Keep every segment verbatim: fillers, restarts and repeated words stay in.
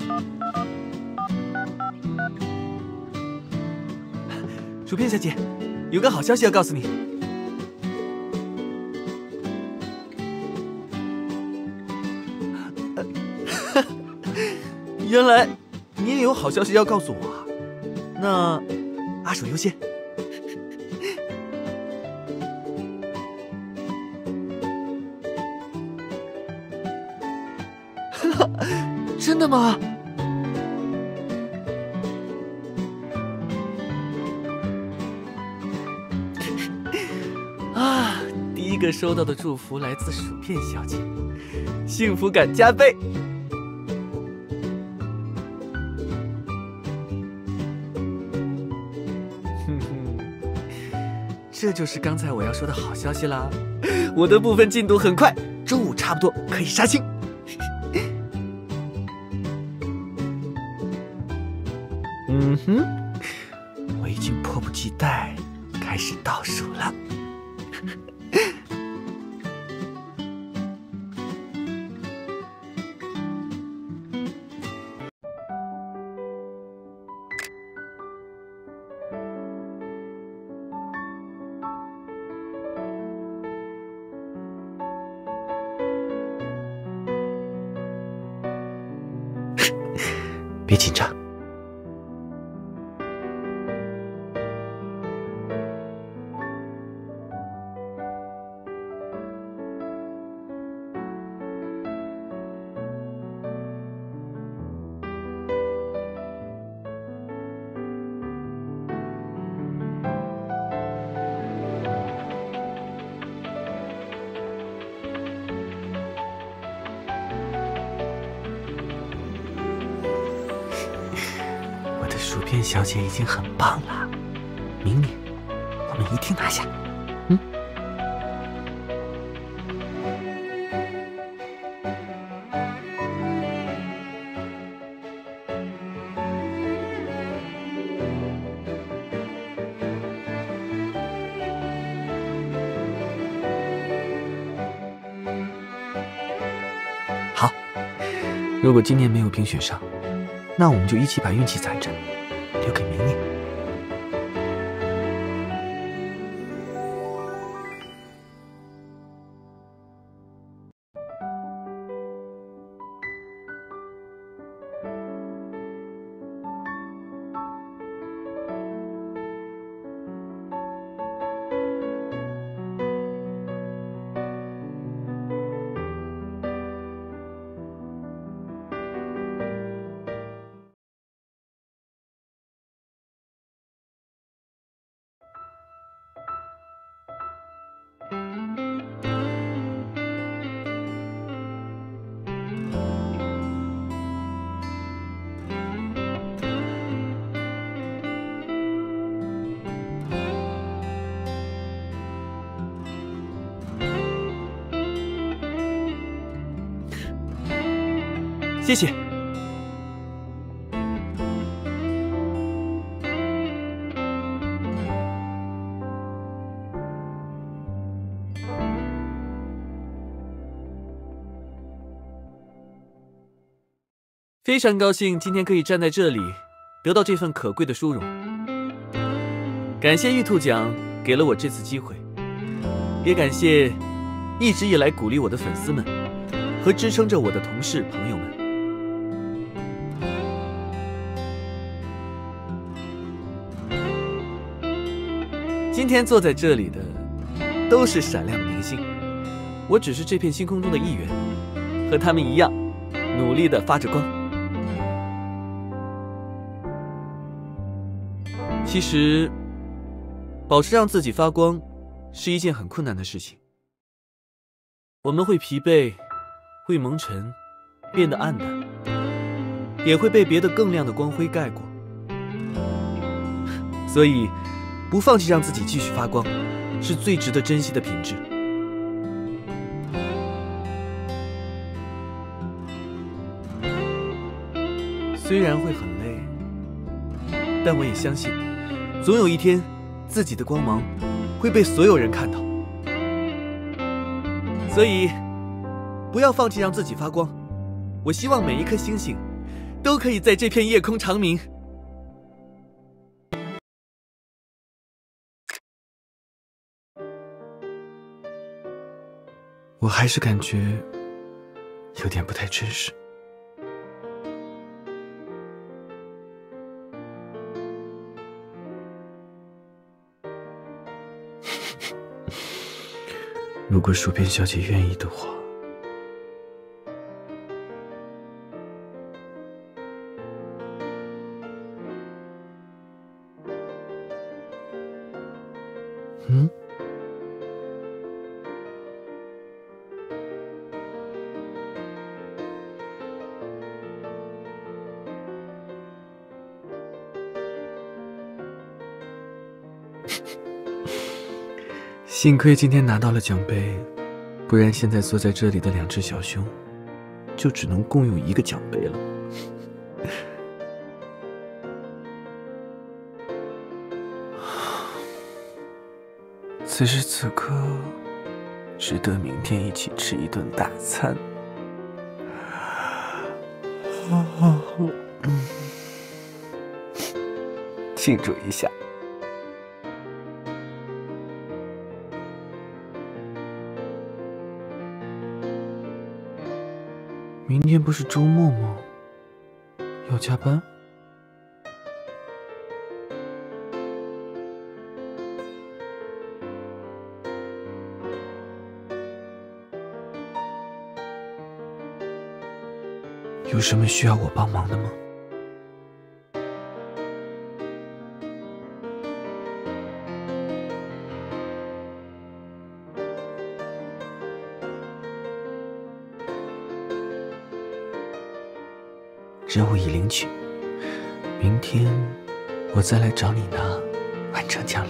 薯片小姐，有个好消息要告诉你。原来你也有好消息要告诉我啊！那阿鼠优先。真的吗？啊，第一个收到的祝福来自薯片小姐，幸福感加倍。哼哼，这就是刚才我要说的好消息啦！我的部分进度很快，周五差不多可以杀青。嗯哼，我已经迫不及待开始倒数了。别紧张。薯片小姐已经很棒了，明年我们一定拿下。嗯。好，如果今年没有评选上，那我们就一起把运气攒着，留给明年。谢谢。非常高兴今天可以站在这里，得到这份可贵的殊荣。感谢玉兔奖给了我这次机会，也感谢一直以来鼓励我的粉丝们和支撑着我的同事朋友们。今天坐在这里的都是闪亮的明星，我只是这片星空中的一员，和他们一样，努力地发着光。其实，保持让自己发光是一件很困难的事情。我们会疲惫，会蒙尘，变得暗淡，也会被别的更亮的光辉盖过。所以，不放弃让自己继续发光，是最值得珍惜的品质。虽然会很累，但我也相信，总有一天，自己的光芒会被所有人看到。所以，不要放弃让自己发光。我希望每一颗星星都可以在这片夜空长鸣。我还是感觉有点不太真实。如果薯片小姐愿意的话，嗯？幸亏今天拿到了奖杯，不然现在坐在这里的两只小熊，就只能共用一个奖杯了。此时此刻，值得明天一起吃一顿大餐。庆祝一下。明天不是周末吗？要加班？有什么需要我帮忙的吗？任务已领取，明天我再来找你拿完成奖励。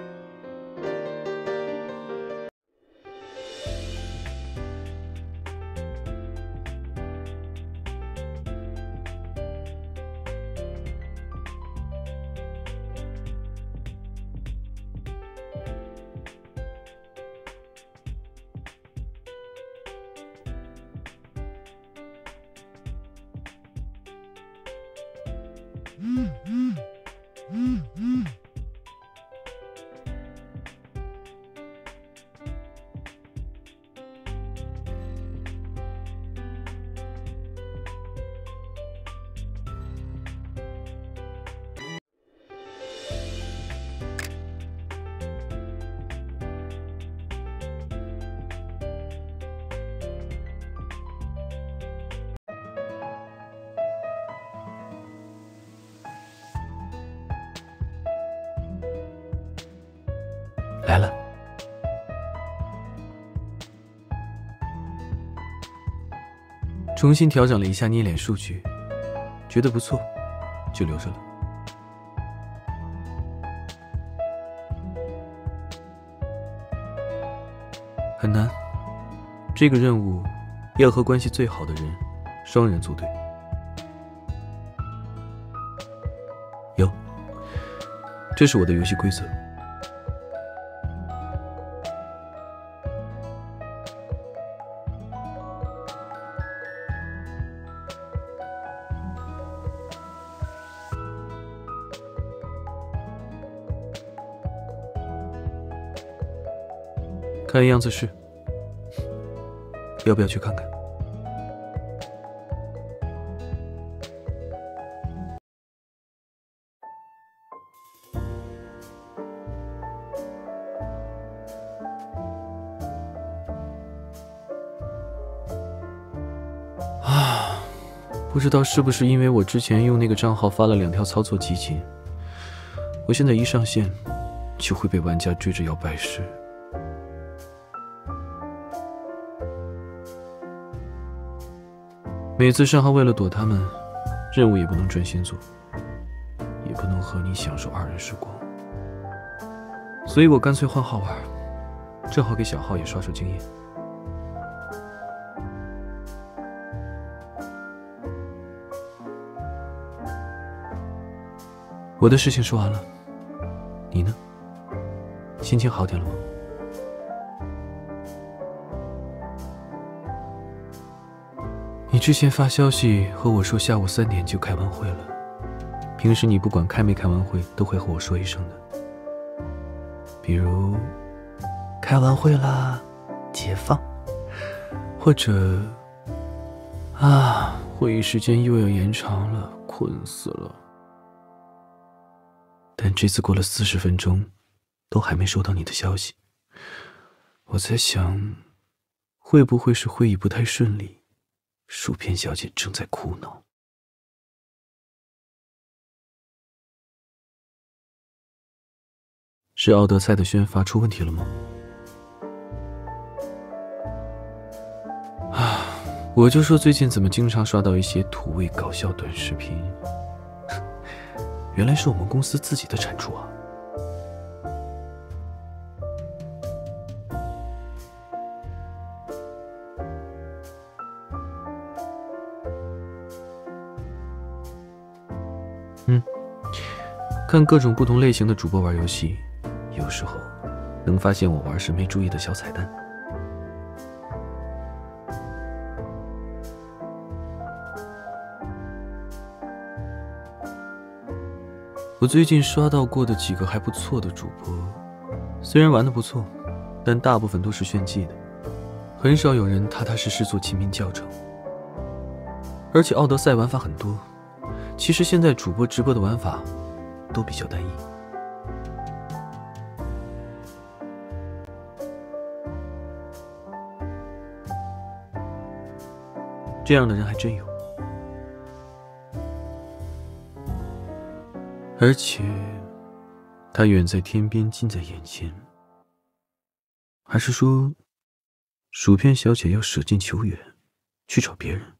嗯嗯嗯嗯。来了，重新调整了一下捏脸数据，觉得不错，就留着了。很难，这个任务要和关系最好的人双人组队。有，这是我的游戏规则。看样子是，要不要去看看？啊，不知道是不是因为我之前用那个账号发了两条操作集锦，我现在一上线就会被玩家追着要拜师。每次上号为了躲他们，任务也不能专心做，也不能和你享受二人时光，所以我干脆换号玩，正好给小号也刷刷经验。我的事情说完了，你呢？心情好点了吗？你之前发消息和我说下午三点就开完会了，平时你不管开没开完会，都会和我说一声的。比如，开完会啦，解放，或者，啊，会议时间又要延长了，困死了。但这次过了四十分钟，都还没收到你的消息，我在想，会不会是会议不太顺利？薯片小姐正在苦恼。是奥德赛的宣发出问题了吗？啊，我就说最近怎么经常刷到一些土味搞笑短视频，原来是我们公司自己的产出啊。嗯，看各种不同类型的主播玩游戏，有时候能发现我玩时没注意的小彩蛋。我最近刷到过的几个还不错的主播，虽然玩得不错，但大部分都是炫技的，很少有人踏踏实实做亲民教程。而且奥德赛玩法很多，其实现在主播直播的玩法都比较单一。这样的人还真有，而且他远在天边，近在眼前。还是说，薯片小姐要舍近求远，去找别人？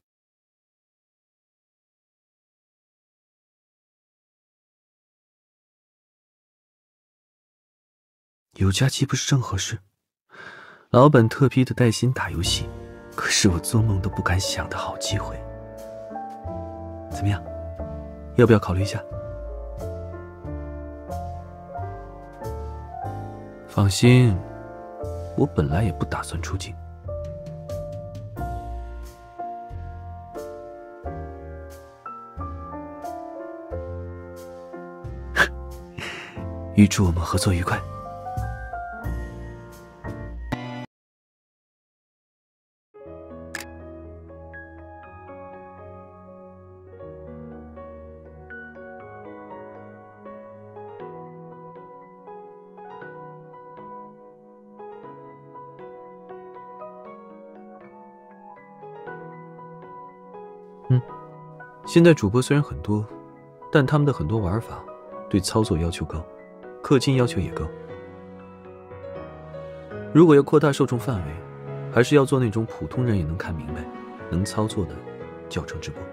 有假期不是正合适？老板特批的带薪打游戏，可是我做梦都不敢想的好机会。怎么样，要不要考虑一下？放心，我本来也不打算出境。预祝我们合作愉快。嗯，现在主播虽然很多，但他们的很多玩法对操作要求高，氪金要求也高。如果要扩大受众范围，还是要做那种普通人也能看明白、能操作的教程直播。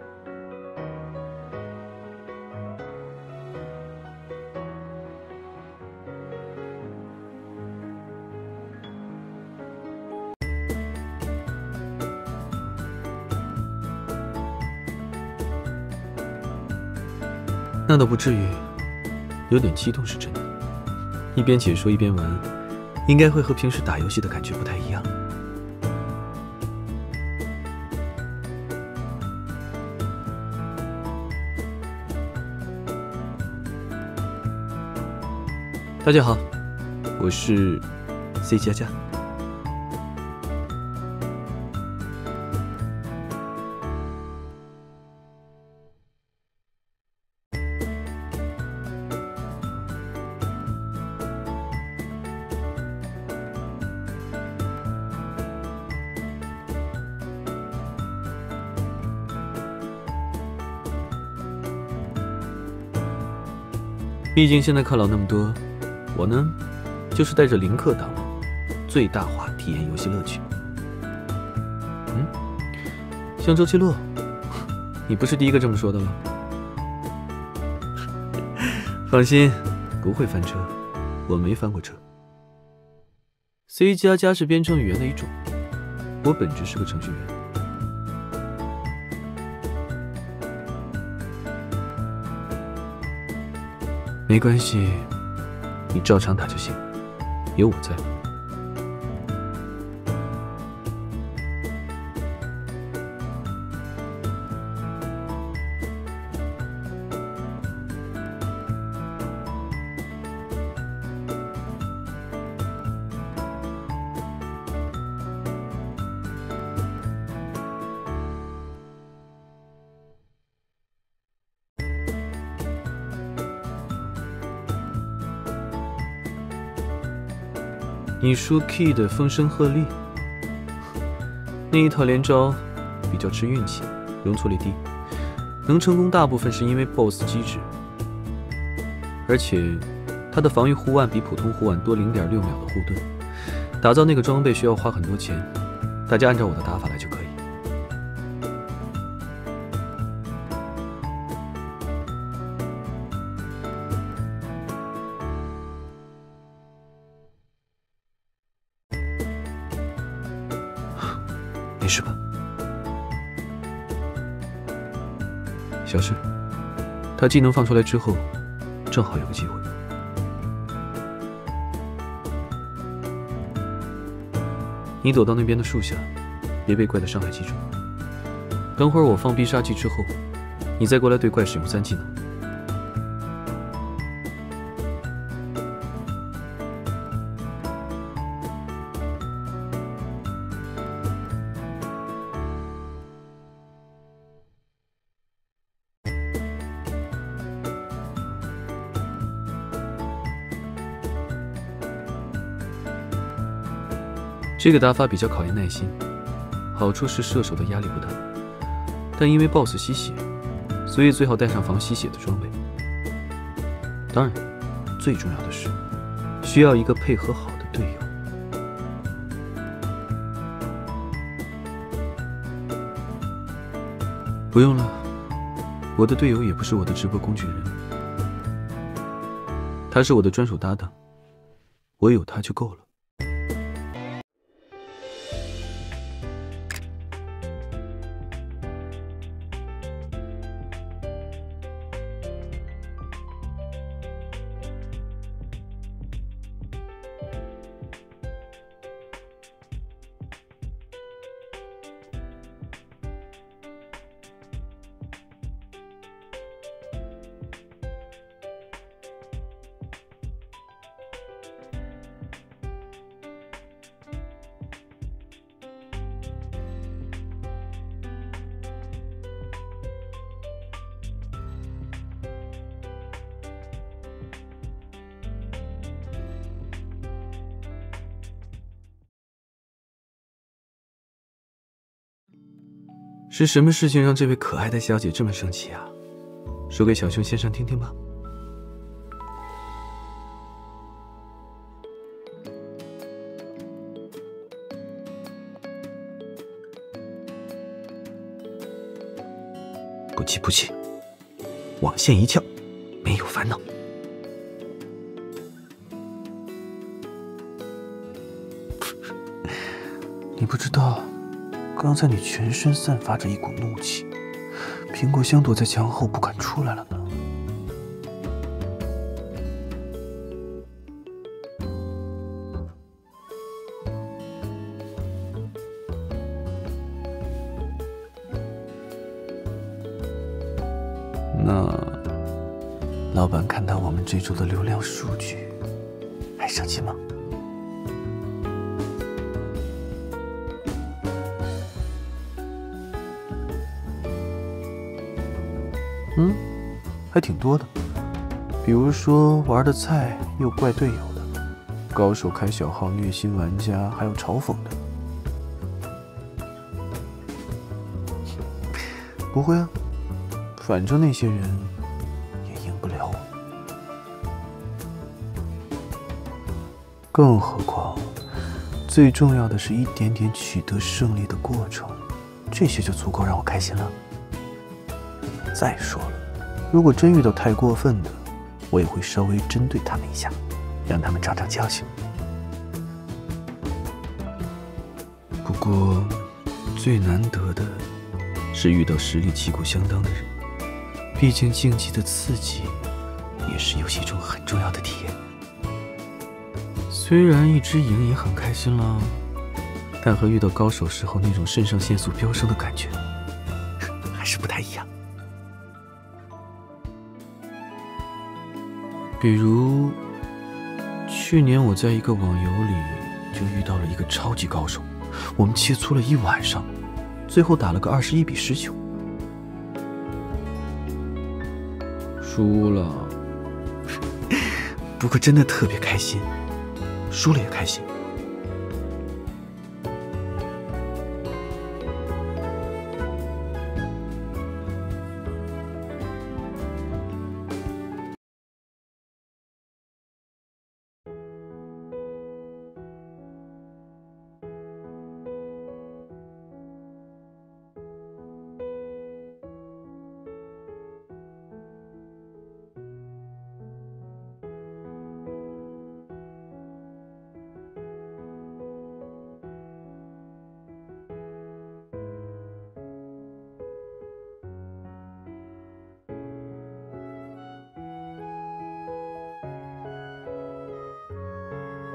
那倒不至于，有点激动是真的。一边解说一边玩，应该会和平时打游戏的感觉不太一样。大家好，我是 C 加加。毕竟现在课老那么多，我呢，就是带着零课档，最大化体验游戏乐趣。嗯，像周奇洛，你不是第一个这么说的了。放心，不会翻车，我没翻过车。C 加加是编程语言的一种，我本质是个程序员。没关系，你照常打就行，有我在。 你说 Key 的风声鹤唳，那一套连招比较吃运气，容错率低，能成功大部分是因为 B O S S 机制，而且它的防御护腕比普通护腕多 零点六秒的护盾。打造那个装备需要花很多钱，大家按照我的打法来就可以。没事吧？小事。他技能放出来之后，正好有个机会。你躲到那边的树下，别被怪的伤害击中。等会儿我放必杀技之后，你再过来对怪使用三技能。这个打法比较考验耐心，好处是射手的压力不大，但因为 B O S S 吸血，所以最好带上防吸血的装备。当然，最重要的是需要一个配合好的队友。不用了，我的队友也不是我的直播工具人，他是我的专属搭档，我有他就够了。是什么事情让这位可爱的小姐这么生气啊？说给小熊先生听听吧。不气不气，网线一翘，没有烦恼。你不知道。刚才你全身散发着一股怒气，苹果香躲在墙后不敢出来了呢。那老板看到我们这周的流量数据，还生气吗？嗯，还挺多的，比如说玩的菜又怪队友的，高手开小号虐心玩家，还有嘲讽的。不会啊，反正那些人也赢不了我。更何况，最重要的是一点点取得胜利的过程，这些就足够让我开心了。再说了，如果真遇到太过分的，我也会稍微针对他们一下，让他们长长教训。不过，最难得的是遇到实力旗鼓相当的人，毕竟竞技的刺激也是游戏中很重要的体验。虽然一直赢也很开心啦，但和遇到高手时候那种肾上腺素飙升的感觉还是不太一样。比如，去年我在一个网游里就遇到了一个超级高手，我们切磋了一晚上，最后打了个二十一比十九，输了。不过真的特别开心，输了也开心，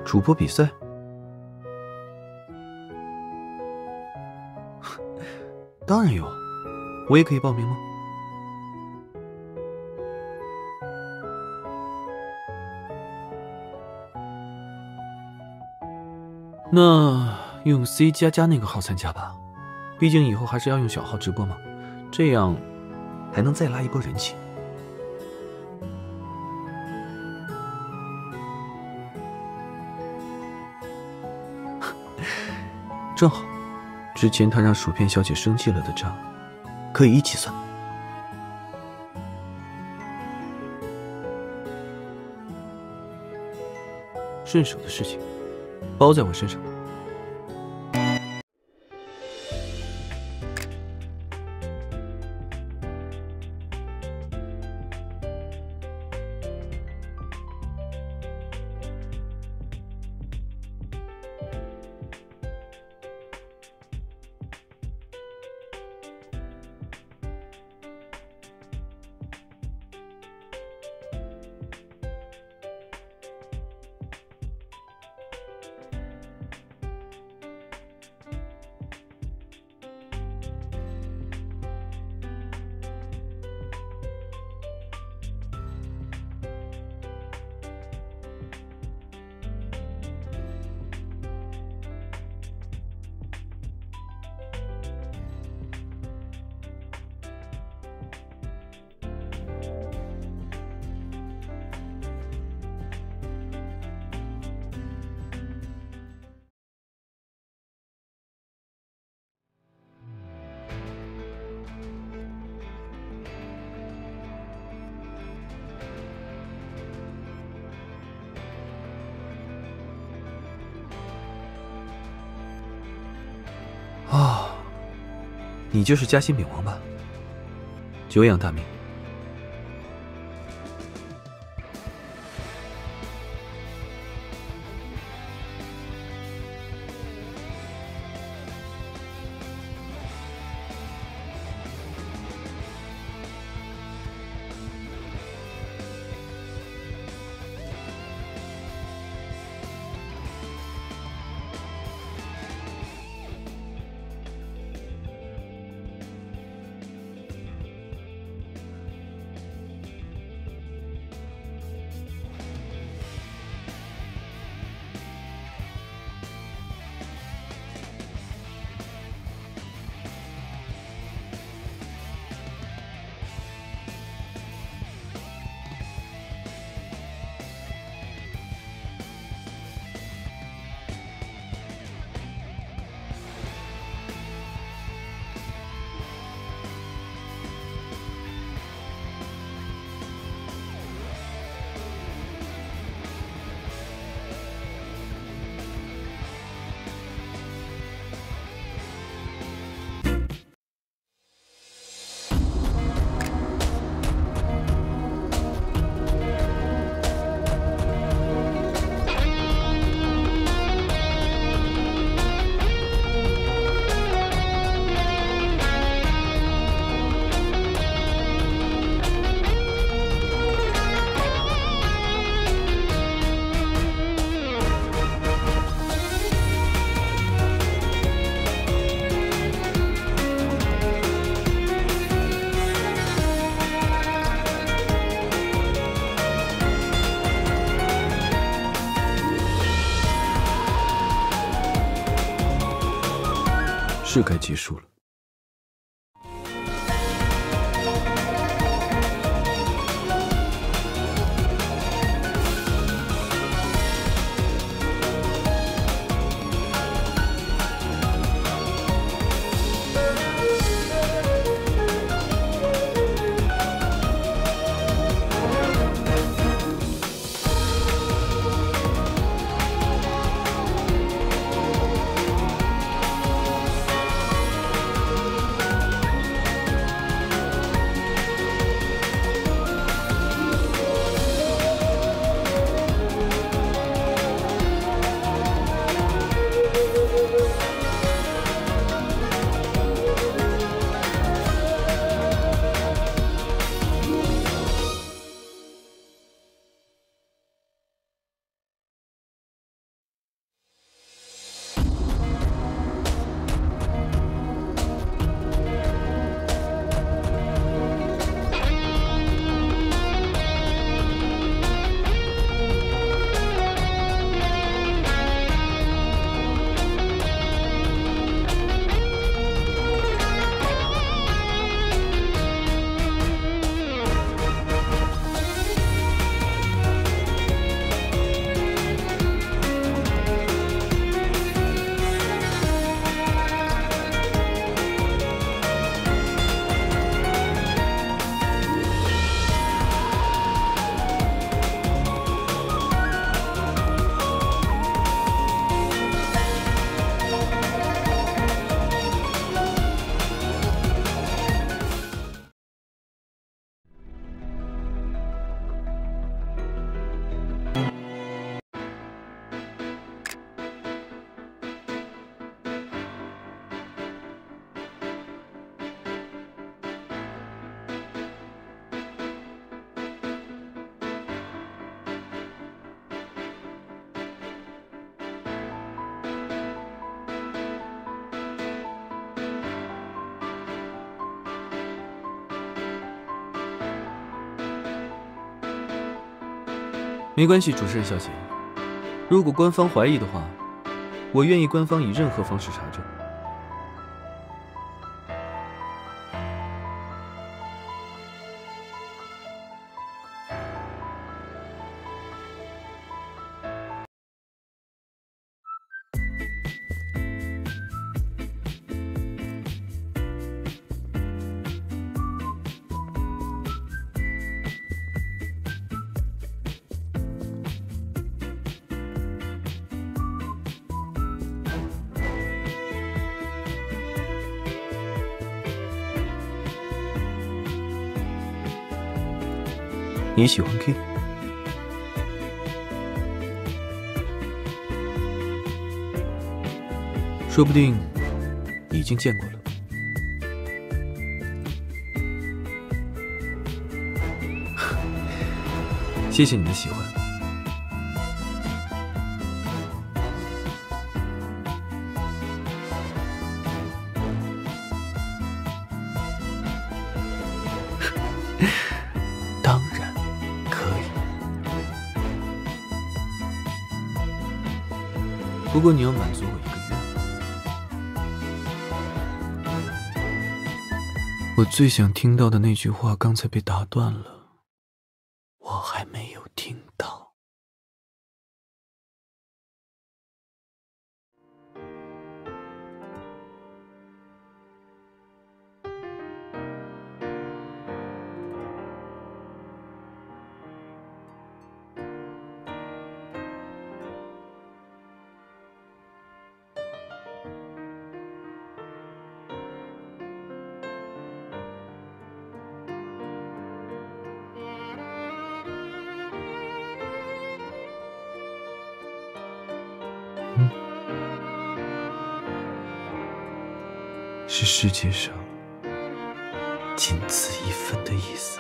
主播比赛？当然有，我也可以报名吗？那用 C 加加那个号参加吧，毕竟以后还是要用小号直播嘛，这样还能再拉一波人气。正好，之前他让薯片小姐生气了的账，可以一起算。顺手的事情，包在我身上。哦，你就是夹心饼王吧？久仰大名。是该结束了。 没关系，主持人小姐。如果官方怀疑的话，我愿意官方以任何方式查证。你喜欢 King？ 说不定你已经见过了。谢谢你的喜欢。当然可以，不过你要满足我一个愿望。我最想听到的那句话刚才被打断了，我还没有听到。嗯，是世界上仅此一分的意思。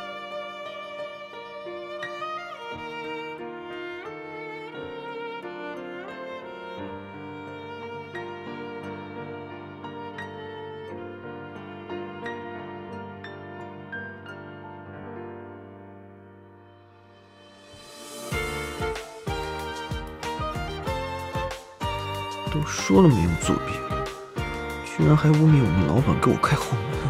都说了没有作弊，居然还污蔑我们老板给我开后门。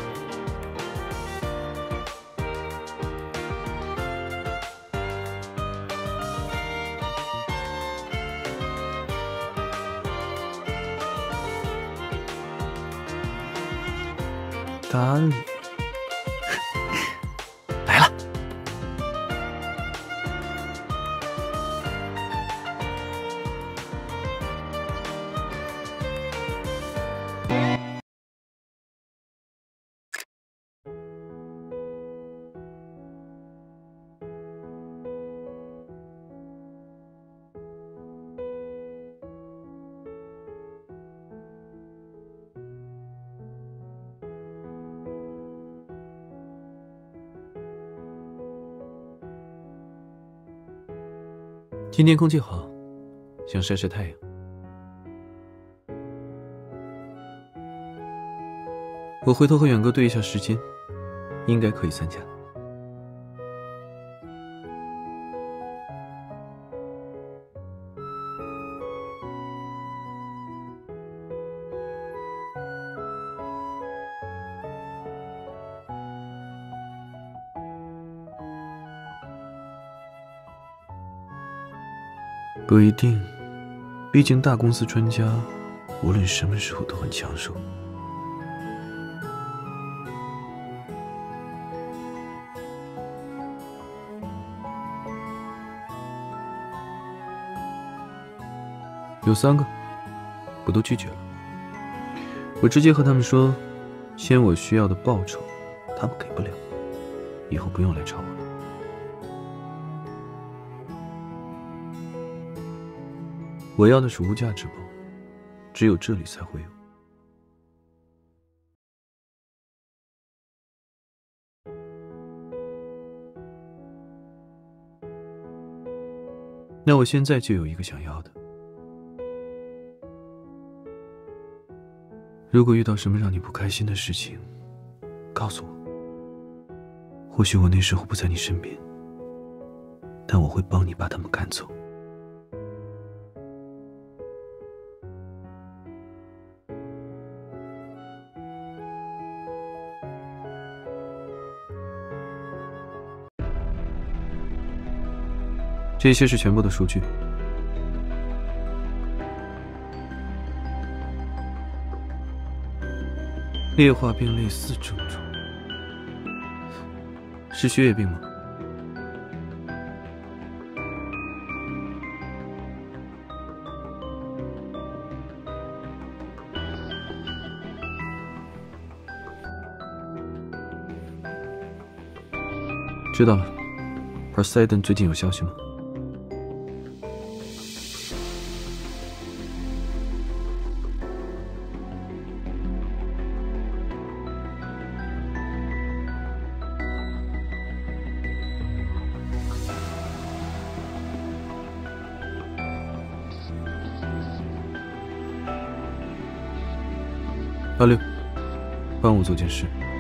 打你来了。今天空气好，想晒晒太阳。我回头和远哥对一下时间，应该可以参加。不一定，毕竟大公司专家无论什么时候都很抢手。有三个，我都拒绝了。我直接和他们说，签我需要的报酬，他们给不了，以后不用来找我了。我要的是无价之宝，只有这里才会有。那我现在就有一个想要的。如果遇到什么让你不开心的事情，告诉我。或许我那时候不在你身边， 但我会帮你把他们赶走。 这些是全部的数据。裂化病类似症状，是血液病吗？知道了。Poseidon 最近有消息吗？阿六，帮我做件事。